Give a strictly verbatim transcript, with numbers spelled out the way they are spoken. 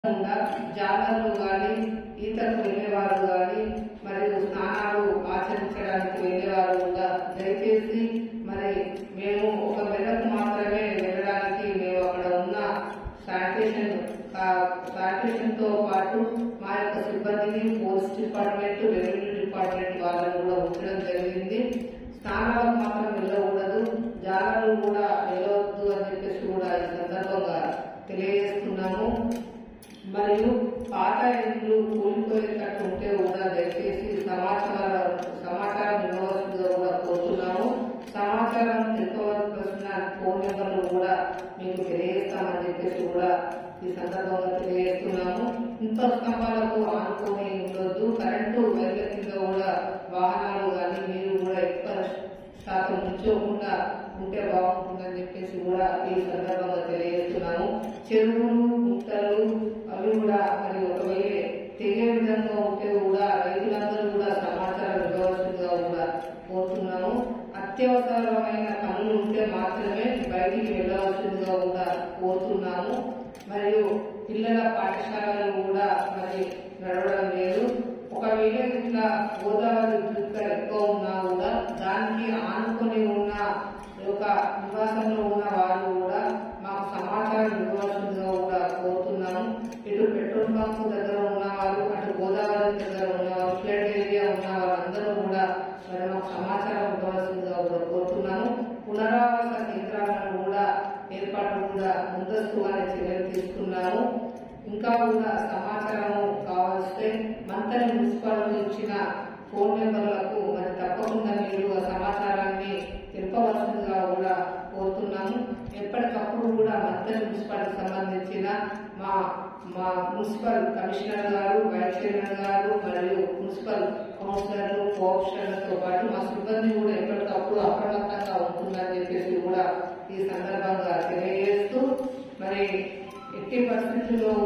జాతరలు గాని ఈతకు వెళ్లేవారు గాని మరియు స్నానాలు ఆచరించడానికి వెళ్లేవారు కూడా దయచేసి మరి మేము ఒక మెడకు మాత్రమే వెళ్ళడానికి మేము అక్కడ ఉన్న శానిటేషన్ శానిటేషన్ తో పాటు మా యొక్క సిబ్బందిని పోలీస్ డిపార్ట్మెంట్ రెవెన్యూ డిపార్ట్మెంట్ వాళ్ళని కూడా ఉంచడం జరిగింది. స్నానాలకు మాత్రం వెళ్ళకూడదు, జాతరలు కూడా వెళ్ళవద్దు అని చెప్పేసి కూడా ఈ సందర్భంగా తెలియజేస్తున్నాము. మరియు పాత ఇల్లు కూలిపోయేటట్టు ఉంటే కూడా దయచేసి సమాచారం సమాచారం ఇవ్వవలసిందిగా కూడా కోరుతున్నాము. సమాచారం తెలుసుకోవాల్సిన ఫోన్ నెంబర్లు కూడా మీకు తెలియజేస్తామని చెప్పేసి కూడా ఈ సందర్భంగా తెలియజేస్తున్నాము. ఇంత స్తంభాలకు ఆనుకొని ఉండొద్దు, కరెంటు వైర్ల కింద కూడా వాహనాలు కానీ మీరు కూడా ఎక్కువ శాతం ఉంచకుండా ఉంటే బాగుంటుందని చెప్పేసి కూడా ఈ సందర్భంగా తెలియజేస్తున్నాము. చెరువులు గుట్టలు అవి కూడా మరి ఒకవేళ తెగే విధంగా ఉంటే కూడా రైతులందరూ కూడా సమాచారం ఇవ్వవలసిందిగా కూడా కోరుతున్నాము. అత్యవసరమైన పనులు ఉంటే మాత్రమే బయటికి వెళ్ళవలసిందిగా కూడా కోరుతున్నాము. మరియు పిల్లల పాఠశాలలు కూడా మరి నడవడం లేదు. ఒకవేళ ఇట్లా గోదావరి దుఃఖ ఎక్కువ ఉన్నా కూడా దానికి ఆనుకొని ఉన్న ఒక నివాసంలో ఉన్న వారు కూడా మాకు సమాచారం ఇవ్వవలసిందిగా కూడా కోరుతున్నాము. ఇటు పెట్రోల్ బంక్ దగ్గర ఉన్న వాళ్ళు, అటు గోదావరి దగ్గర ఉన్న వాళ్ళు, ఫ్లడ్ ఏరియా ఉన్న వాళ్ళందరూ కూడా మరి మాకు సమాచారం ఇవ్వవలసిందిగా కూడా కోరుతున్నాము. పునరావాస కేంద్రాలను కూడా ఏర్పాటు కూడా ముందస్తుగానే చర్యలు తీసుకున్నాము. ఇంకా కూడా సమాచారం కావాల్స్తే మంత్రి మున్సిపాలిటీ ఇచ్చిన ఫోన్ నెంబర్లకు మరి తప్పకుండా మీరు ఆ సమాచారాన్ని తెలుపవలసిందిగా కూడా కోరుతున్నాము. ఎప్పటికప్పుడు కూడా మంత్రి మున్సిపాలిటీకి సంబంధించిన మా మా మున్సిపల్ కమిషనర్ గారు, వైస్ చైర్మన్ గారు మరియు మున్సిపల్ కౌన్సిలర్లు, కోఆప్షన్లతో పాటు మా సిబ్బంది కూడా ఎప్పటికప్పుడు అప్రమత్తంగా ఉంటుందని చెప్పేసి కూడా ఈ సందర్భంగా తెలియజేస్తూ మరి ఎట్టి పరిస్థితుల్లో